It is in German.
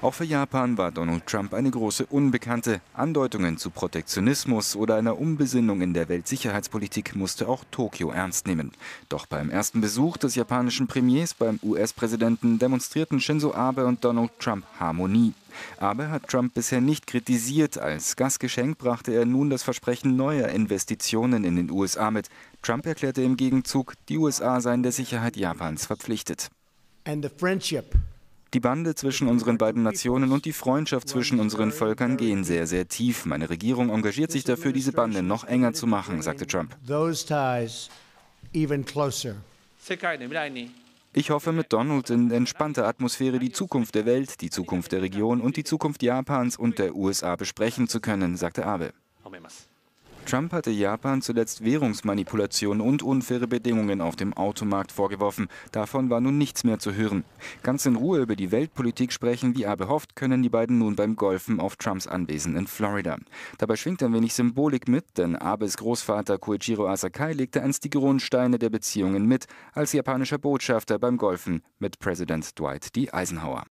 Auch für Japan war Donald Trump eine große Unbekannte. Andeutungen zu Protektionismus oder einer Umbesinnung in der Weltsicherheitspolitik musste auch Tokio ernst nehmen. Doch beim ersten Besuch des japanischen Premiers beim US-Präsidenten demonstrierten Shinzo Abe und Donald Trump Harmonie. Abe hat Trump bisher nicht kritisiert. Als Gastgeschenk brachte er nun das Versprechen neuer Investitionen in den USA mit. Trump erklärte im Gegenzug, die USA seien der Sicherheit Japans verpflichtet. Die Bande zwischen unseren beiden Nationen und die Freundschaft zwischen unseren Völkern gehen sehr, sehr tief. Meine Regierung engagiert sich dafür, diese Bande noch enger zu machen, sagte Trump. Ich hoffe mit Donald in entspannter Atmosphäre die Zukunft der Welt, die Zukunft der Region und die Zukunft Japans und der USA besprechen zu können, sagte Abe. Trump hatte Japan zuletzt Währungsmanipulation und unfaire Bedingungen auf dem Automarkt vorgeworfen. Davon war nun nichts mehr zu hören. Ganz in Ruhe über die Weltpolitik sprechen, wie Abe hofft, können die beiden nun beim Golfen auf Trumps Anwesen in Florida. Dabei schwingt ein wenig Symbolik mit, denn Abes Großvater Koichiro Asakai legte einst die Grundsteine der Beziehungen mit, als japanischer Botschafter beim Golfen mit Präsident Dwight D. Eisenhower.